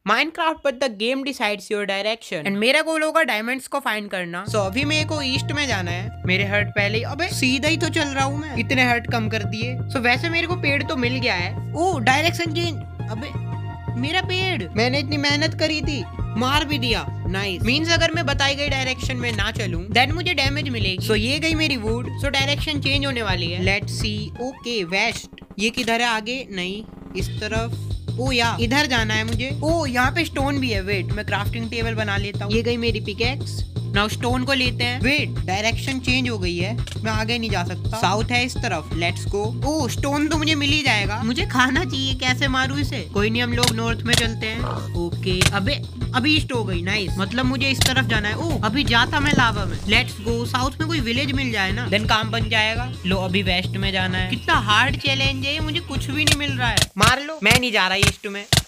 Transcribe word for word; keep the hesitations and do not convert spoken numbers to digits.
Minecraft पर the game decides your direction and मेरा goal होगा डायमंड्स को फाइंड करना। सो so, अभी मेरे को ईस्ट में जाना है। मेरे हर्ट पहले ही, अबे सीधा ही तो चल रहा हूँ मैं, इतने हर्ट कम कर दिए। सो so, वैसे मेरे को पेड़ तो मिल गया है। ओ डायरेक्शन चेंज, अबे मेरा पेड़, मैंने इतनी मेहनत करी थी, मार भी दिया। नाइस। मींस अगर मैं बताई गई डायरेक्शन में ना चलूं देन मुझे डैमेज मिलेगी। सो so, ये गई मेरी वुड। सो डायरेक्शन चेंज होने वाली है। Let's see. ओके वेस्ट, ये किधर है? आगे नहीं, इस तरफ। ओ या इधर जाना है मुझे। ओ यहाँ पे स्टोन भी है। वेट, मैं क्राफ्टिंग टेबल बना लेता हूँ। ये गई मेरी पिकेक्स। नाउ स्टोन को लेते हैं। वेट, डायरेक्शन चेंज हो गई है, मैं आगे नहीं जा सकता। साउथ है इस तरफ, लेट्स गो। ओ स्टोन तो मुझे मिल ही जाएगा, मुझे खाना चाहिए। कैसे मारूं इसे? कोई नहीं, हम लोग नॉर्थ में चलते हैं। ओके, अबे अभी ईस्ट हो गई। नाइस, मतलब मुझे इस तरफ जाना है। ओ अभी जाता मैं लावा में। Let's go. साउथ में कोई विलेज मिल जाए ना देन काम बन जाएगा। लो अभी वेस्ट में जाना है। कितना हार्ड चैलेंज है ये, मुझे कुछ भी नहीं मिल रहा है। मार लो, मैं नहीं जा रहा ईस्ट में।